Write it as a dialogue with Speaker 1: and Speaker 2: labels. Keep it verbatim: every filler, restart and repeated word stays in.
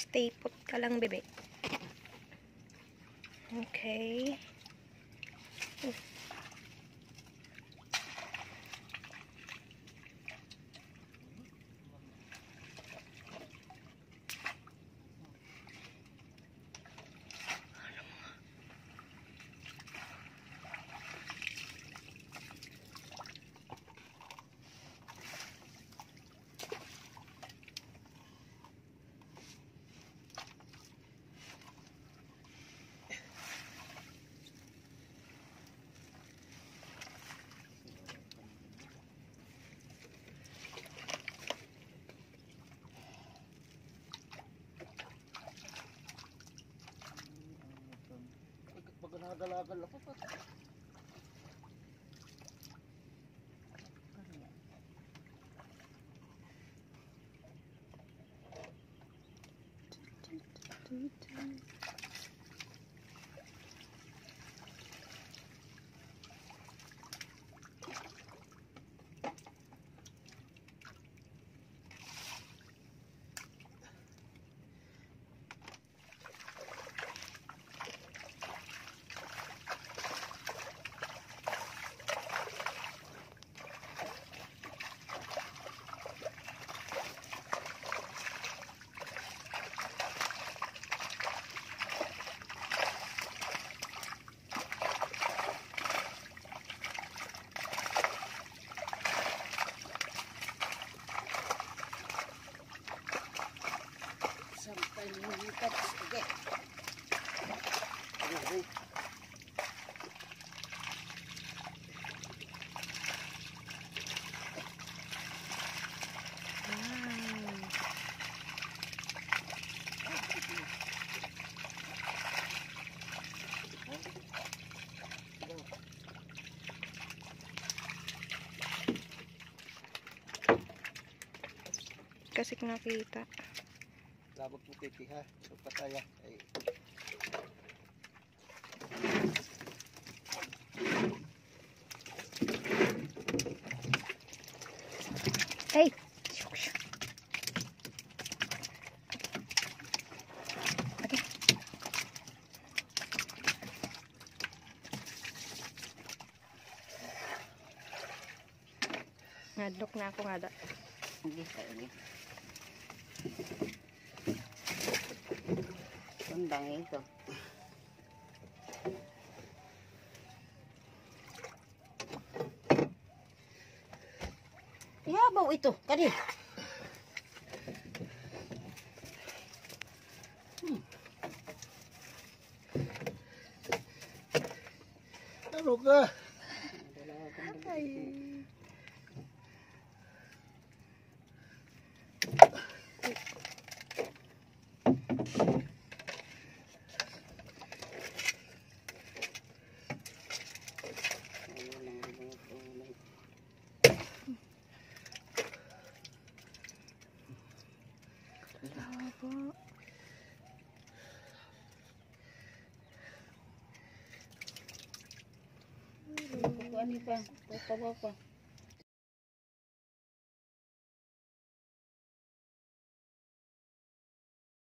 Speaker 1: Stay put ka lang, bebe. Okay. Uh.
Speaker 2: Dalagal ako pa. Sampai mengikat oke. Aduh.
Speaker 1: Kasi nakita.
Speaker 2: Labot mo titi ha. So pataya. Ay.
Speaker 1: Hey. Okay. Ngadlok na ako nga da.
Speaker 3: Hindi ka ini. Kundang ito. Ihabaw ito. Kadi. Hmm.
Speaker 2: Ano ka?
Speaker 1: Ay.
Speaker 3: Ano pa? Tatawa pa.